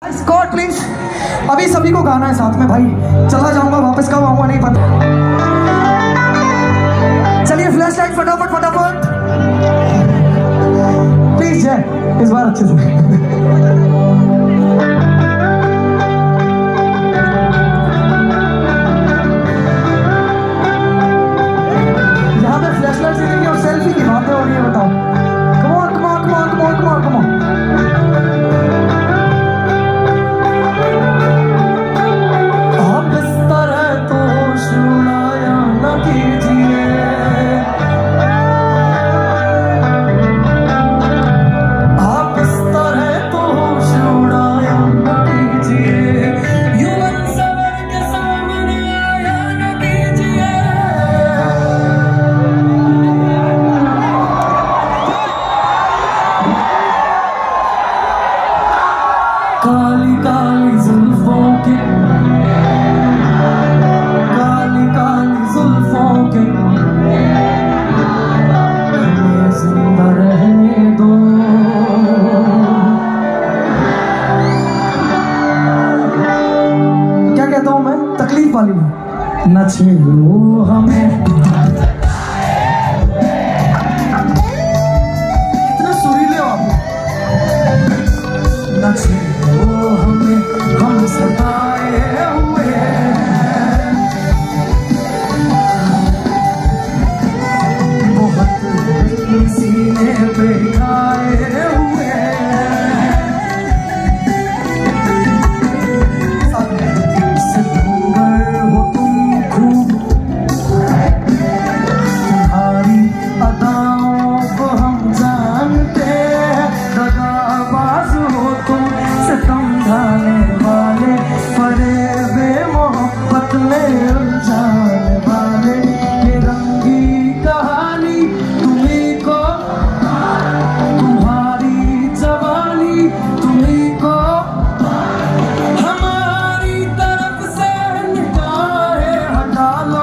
Scott please, अभी सभी को गाना है साथ में भाई। चला जाऊंगा वापस, कब आऊंगा नहीं पता। चलिए फ्लैश लाइट फटाफट फटाफट प्लीज जय, इस बार अच्छे से। यहाँ पे फ्लैश लाइट दिखेंगे और सेल्फी की बातें हो रही है, बताओ। Come on come on come on come on come on come on. काली काली जुल्फों के, काली काली जुल्फों के जिंदा रहने दो। क्या कहता हूँ मैं, तकलीफ वाली में न छेड़ो हमें। कितने सुरीले हो आप, न छेड़ो हमें, हम सताए हुए बहुत सीने पे खाए हुए। सितंबर हो तुम खूब, तुम्हारी अदाओं को हम जानते हैं। दगाबाज हो तुम, समझाने वाले, फरेबे मोहब्बत में उलझाने वाले। ये रंगी कहानी तुम्ही को, तुम्हारी जवानी तुम्ही को, हमारी तरफ से निगाहें हटा लो।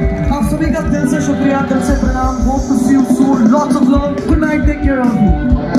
दिल से शुक्रिया, दिल से प्रणाम। Hope to see you soon. Lots of love. Good night. Take care of you.